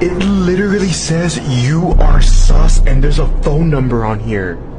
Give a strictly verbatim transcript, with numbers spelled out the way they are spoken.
It literally says you are sus and there's a phone number on here.